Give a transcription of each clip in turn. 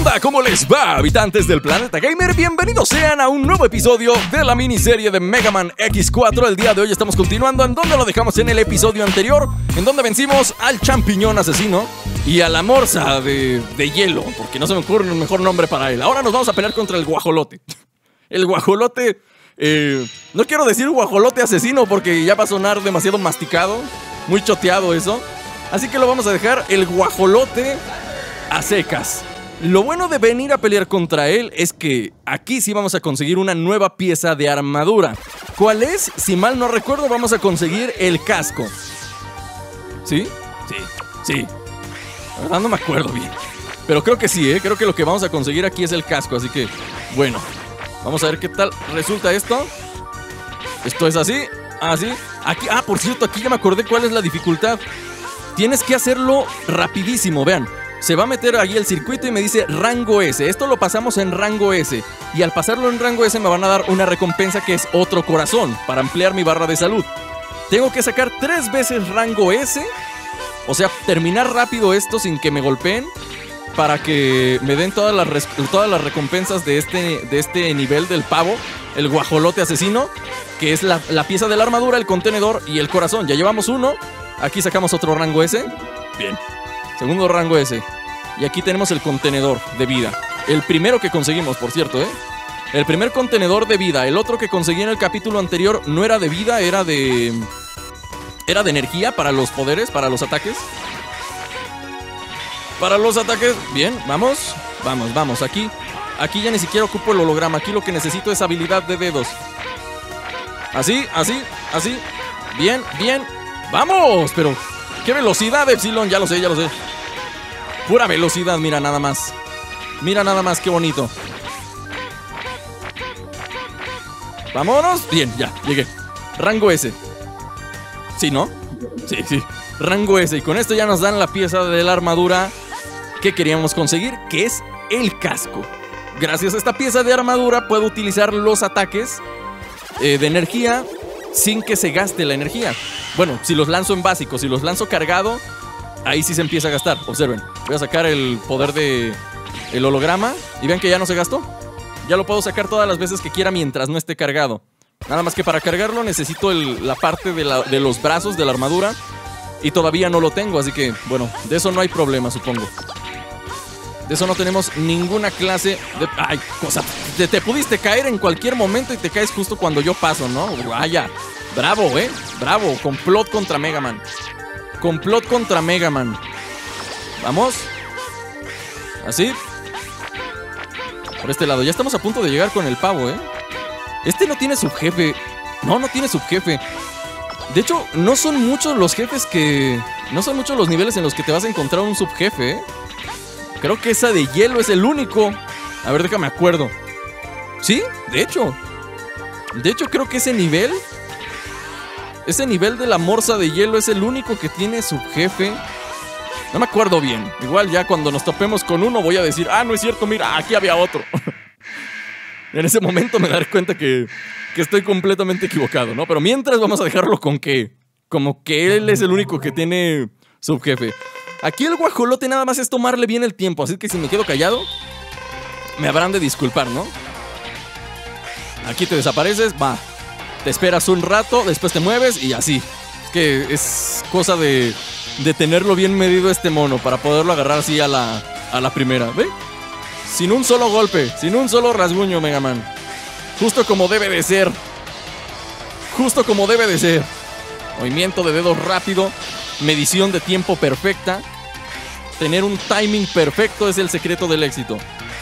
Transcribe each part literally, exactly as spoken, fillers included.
onda? ¿Cómo les va, habitantes del planeta gamer? Bienvenidos sean a un nuevo episodio de la miniserie de Mega Man equis cuatro. El día de hoy estamos continuando en donde lo dejamos en el episodio anterior, en donde vencimos al champiñón asesino y a la morsa de, de hielo, porque no se me ocurre un mejor nombre para él. Ahora nos vamos a pelear contra el guajolote. El guajolote... Eh, no quiero decir guajolote asesino porque ya va a sonar demasiado masticado, muy choteado eso. Así que lo vamos a dejar el guajolote a secas. Lo bueno de venir a pelear contra él es que aquí sí vamos a conseguir una nueva pieza de armadura. ¿Cuál es? Si mal no recuerdo, vamos a conseguir el casco. ¿Sí? Sí, sí. La verdad no me acuerdo bien, pero creo que sí, ¿eh? Creo que lo que vamos a conseguir aquí es el casco, así que, bueno, vamos a ver qué tal resulta esto. Esto es así, así. Aquí, ah, por cierto, aquí ya me acordé cuál es la dificultad. Tienes que hacerlo rapidísimo, vean. Se va a meter ahí el circuito y me dice rango S. Esto lo pasamos en rango S. Y al pasarlo en rango S me van a dar una recompensa que es otro corazón para ampliar mi barra de salud. Tengo que sacar tres veces rango S. O sea, terminar rápido esto sin que me golpeen, para que me den todas las, todas las recompensas de este, de este nivel del pavo, el guajolote asesino, que es la, la pieza de la armadura, el contenedor y el corazón. Ya llevamos uno. Aquí sacamos otro rango S. Bien. Segundo rango S. Y aquí tenemos el contenedor de vida. El primero que conseguimos, por cierto, ¿eh? El primer contenedor de vida. El otro que conseguí en el capítulo anterior no era de vida, era de... Era de energía para los poderes, para los ataques. Para los ataques. Bien, vamos. Vamos, vamos. Aquí, aquí ya ni siquiera ocupo el holograma. Aquí lo que necesito es habilidad de dedos. Así, así, así. Bien, bien. ¡Vamos! Pero... ¡qué velocidad, Epsilon! Ya lo sé, ya lo sé. Pura velocidad, mira nada más. Mira nada más, qué bonito. ¡Vámonos! Bien, ya, llegué. Rango S. ¿Sí, no? Sí, sí. Rango S. Y con esto ya nos dan la pieza de la armadura que queríamos conseguir, que es el casco. Gracias a esta pieza de armadura puedo utilizar los ataques eh, de energía sin que se gaste la energía. Bueno, si los lanzo en básico, si los lanzo cargado, ahí sí se empieza a gastar. Observen, voy a sacar el poder de el holograma y vean que ya no se gastó. Ya lo puedo sacar todas las veces que quiera mientras no esté cargado. Nada más que para cargarlo necesito el, la parte de, la, de los brazos de la armadura, y todavía no lo tengo, así que, bueno, de eso no hay problema, supongo. De eso no tenemos ninguna clase de... ¡ay, cosa! Te, te pudiste caer en cualquier momento y te caes justo cuando yo paso, ¿no? ¡Vaya! Bravo, ¿eh? Bravo. Complot contra Mega Man. Complot contra Mega Man. Vamos. Así. Por este lado. Ya estamos a punto de llegar con el pavo, ¿eh? Este no tiene subjefe. No, no tiene subjefe. De hecho, no son muchos los jefes que... No son muchos los niveles en los que te vas a encontrar un subjefe, ¿eh? Creo que esa de hielo es el único. A ver, déjame acuerdo. Sí, de hecho. De hecho, creo que ese nivel... Ese nivel de la morsa de hielo es el único que tiene subjefe. No me acuerdo bien. Igual ya cuando nos topemos con uno voy a decir, ah, no es cierto, mira, aquí había otro. En ese momento me daré cuenta que, que estoy completamente equivocado, ¿no? Pero mientras vamos a dejarlo con que... Como que él es el único que tiene subjefe. Aquí el guajolote nada más es tomarle bien el tiempo, así que si me quedo callado, me habrán de disculpar, ¿no? Aquí te desapareces, va. Te esperas un rato, después te mueves y así. Es que es cosa de, de tenerlo bien medido este mono para poderlo agarrar así a la, a la primera, ¿ve? Sin un solo golpe, sin un solo rasguño, Mega Man. Justo como debe de ser. Justo como debe de ser. Movimiento de dedos rápido, medición de tiempo perfecta. Tener un timing perfecto es el secreto del éxito.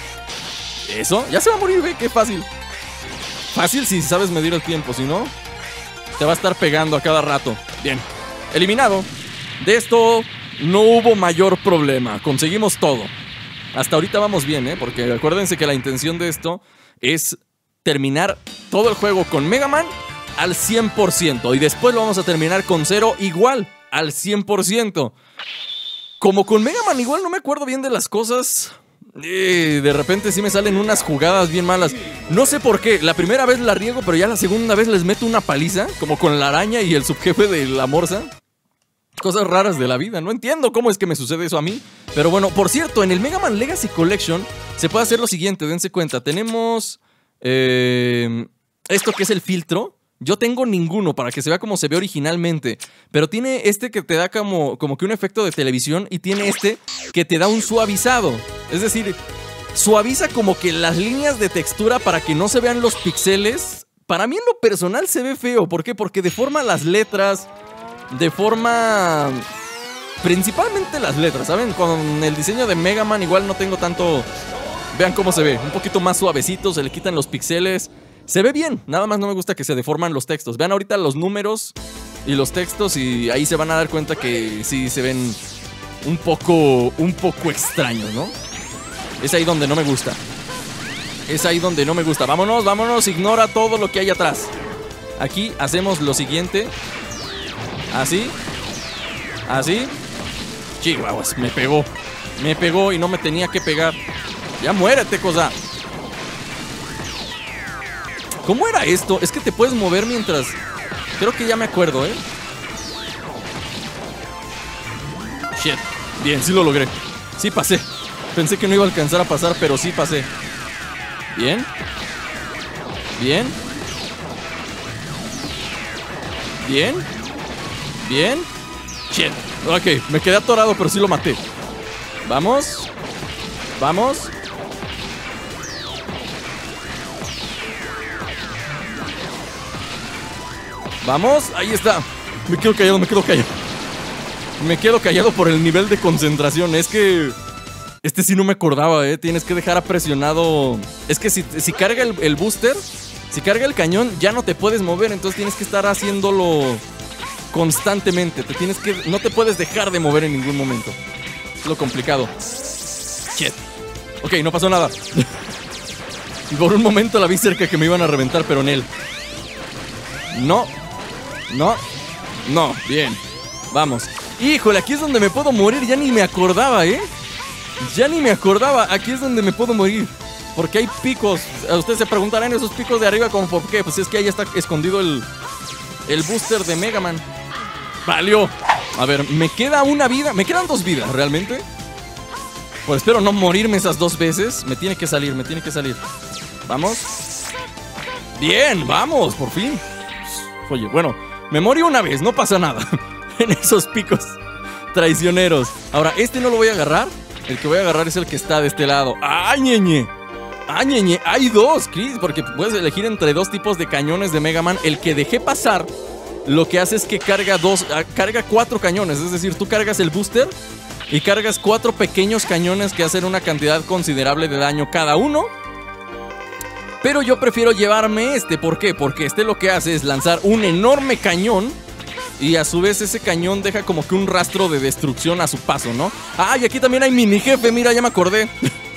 Eso, ya se va a morir, ve, qué fácil. Fácil si sabes medir el tiempo, si no, te va a estar pegando a cada rato. Bien, eliminado. De esto no hubo mayor problema, conseguimos todo. Hasta ahorita vamos bien, ¿eh? Porque acuérdense que la intención de esto es terminar todo el juego con Mega Man al cien por ciento. Y después lo vamos a terminar con Zero igual, al cien por ciento. Como con Mega Man igual no me acuerdo bien de las cosas... Eh, de repente sí me salen unas jugadas bien malas. No sé por qué, la primera vez la riego, pero ya la segunda vez les meto una paliza, como con la araña y el subjefe de la morsa. Cosas raras de la vida, no entiendo cómo es que me sucede eso a mí. Pero bueno, por cierto, en el Mega Man Legacy Collection se puede hacer lo siguiente, dense cuenta. Tenemos eh, esto que es el filtro. Yo tengo ninguno para que se vea como se ve originalmente, pero tiene este que te da como, como que un efecto de televisión y tiene este que te da un suavizado. Es decir, suaviza como que las líneas de textura para que no se vean los píxeles. Para mí en lo personal se ve feo. ¿Por qué? Porque deforma las letras, deforma principalmente las letras, ¿saben? Con el diseño de Mega Man igual no tengo tanto... Vean cómo se ve, un poquito más suavecito, se le quitan los píxeles. Se ve bien, nada más no me gusta que se deforman los textos. Vean ahorita los números y los textos y ahí se van a dar cuenta que sí se ven un poco, un poco extraños, ¿no? Es ahí donde no me gusta. Es ahí donde no me gusta. Vámonos, vámonos, ignora todo lo que hay atrás. Aquí hacemos lo siguiente. Así. Así. Chihuahuas, me pegó. Me pegó y no me tenía que pegar. Ya muérete, cosa. ¿Cómo era esto? Es que te puedes mover mientras... Creo que ya me acuerdo, ¿eh? Shit. Bien, sí lo logré. Sí pasé. Pensé que no iba a alcanzar a pasar, pero sí pasé. Bien. Bien. Bien. Bien. Shit. Ok, me quedé atorado, pero sí lo maté. Vamos. Vamos. Vamos, ahí está. Me quedo callado, me quedo callado. Me quedo callado por el nivel de concentración. Es que... Este sí no me acordaba, eh. Tienes que dejar apresionado... Es que si, si carga el, el booster, si carga el cañón, ya no te puedes mover. Entonces tienes que estar haciéndolo constantemente. Te tienes que... No te puedes dejar de mover en ningún momento. Es lo complicado. Shit. Ok, no pasó nada. Por un momento la vi cerca que me iban a reventar, pero en él. No. No. No. Bien. Vamos. Híjole, aquí es donde me puedo morir. Ya ni me acordaba, ¿eh? Ya ni me acordaba. Aquí es donde me puedo morir. Porque hay picos. Ustedes se preguntarán esos picos de arriba como por qué. Pues es que ahí está escondido el, el booster de Mega Man. Valió. A ver, me queda una vida. Me quedan dos vidas, realmente. Pues espero no morirme esas dos veces. Me tiene que salir, me tiene que salir. Vamos. Bien, vamos, por fin. Oye, bueno, me morí una vez, no pasa nada. En esos picos traicioneros. Ahora, este no lo voy a agarrar. El que voy a agarrar es el que está de este lado. ¡Ay, ñeñe! ¡Ay, ñeñe! Hay dos, Chris, porque puedes elegir entre dos tipos de cañones de Mega Man. El que dejé pasar, lo que hace es que carga dos, carga cuatro cañones. Es decir, tú cargas el booster y cargas cuatro pequeños cañones que hacen una cantidad considerable de daño cada uno. Pero yo prefiero llevarme este. ¿Por qué? Porque este lo que hace es lanzar un enorme cañón. Y a su vez ese cañón deja como que un rastro de destrucción a su paso, ¿no? ¡Ah! Y aquí también hay mini jefe, mira, ya me acordé.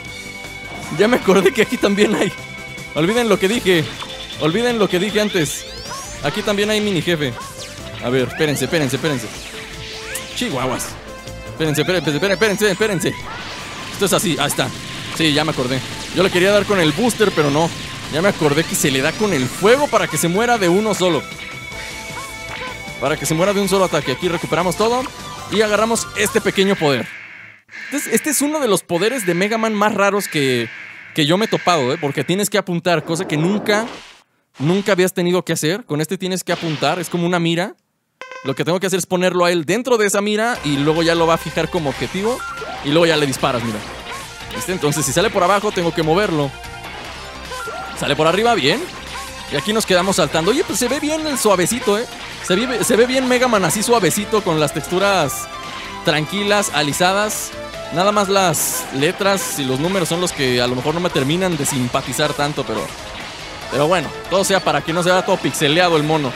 Ya me acordé que aquí también hay. Olviden lo que dije. Olviden lo que dije antes. Aquí también hay mini jefe. A ver, espérense, espérense, espérense. Chihuahuas. Espérense, espérense, espérense, espérense. Esto es así, ahí está. Sí, ya me acordé. Yo le quería dar con el booster, pero no. Ya me acordé que se le da con el fuego para que se muera de uno solo. Para que se muera de un solo ataque. Aquí recuperamos todo y agarramos este pequeño poder. Este es, este es uno de los poderes de Mega Man más raros que, que yo me he topado, ¿eh? Porque tienes que apuntar, cosa que nunca, nunca habías tenido que hacer. Con este tienes que apuntar, es como una mira. Lo que tengo que hacer es ponerlo a él dentro de esa mira y luego ya lo va a fijar como objetivo y luego ya le disparas, mira. Este, entonces si sale por abajo tengo que moverlo. Sale por arriba, bien. Y aquí nos quedamos saltando. Oye, pues se ve bien el suavecito, ¿eh? Se ve, se ve bien Mega Man así suavecito, con las texturas tranquilas, alisadas. Nada más las letras y los números son los que a lo mejor no me terminan de simpatizar tanto, pero... Pero bueno, todo sea para que no se vea todo pixeleado el mono.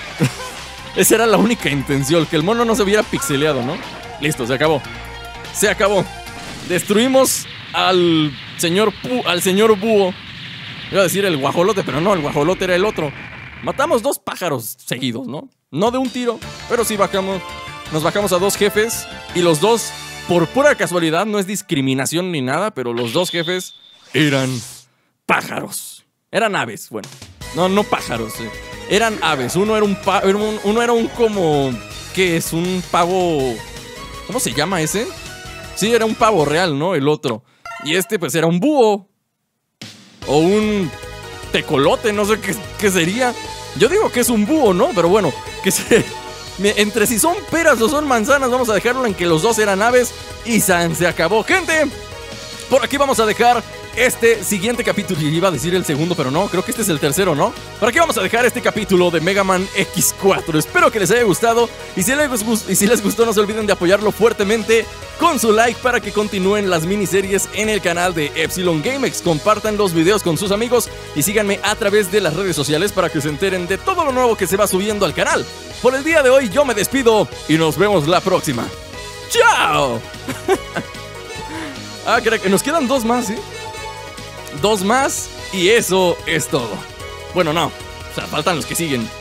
Esa era la única intención, que el mono no se viera pixeleado, ¿no? Listo, se acabó. Se acabó. Destruimos al señor Pu, al señor Búho. Iba a decir el guajolote, pero no, el guajolote era el otro. Matamos dos pájaros seguidos, ¿no? No de un tiro, pero sí bajamos. Nos bajamos a dos jefes. Y los dos, por pura casualidad, no es discriminación ni nada, pero los dos jefes eran pájaros. Eran aves, bueno. No, no pájaros, eh. Eran aves. Uno era un pa era un, uno era un como... ¿Qué es? Un pavo... ¿Cómo se llama ese? Sí, era un pavo real, ¿no? El otro. Y este pues era un búho. O un tecolote, no sé qué, qué sería. Yo digo que es un búho, ¿no? Pero bueno, que se... entre si son peras o son manzanas, vamos a dejarlo en que los dos eran aves. Y san se acabó, gente. Por aquí vamos a dejar este siguiente capítulo. Iba a decir el segundo, pero no, creo que este es el tercero, ¿no? Por aquí vamos a dejar este capítulo de Mega Man equis cuatro. Espero que les haya gustado. Y si les, y si les gustó, no se olviden de apoyarlo fuertemente con su like para que continúen las miniseries en el canal de Epsilon GameX. Compartan los videos con sus amigos y síganme a través de las redes sociales para que se enteren de todo lo nuevo que se va subiendo al canal. Por el día de hoy yo me despido y nos vemos la próxima. ¡Chao! Ah, creo que nos quedan dos más, ¿sí? Dos más y eso es todo. Bueno, no, o sea, faltan los que siguen.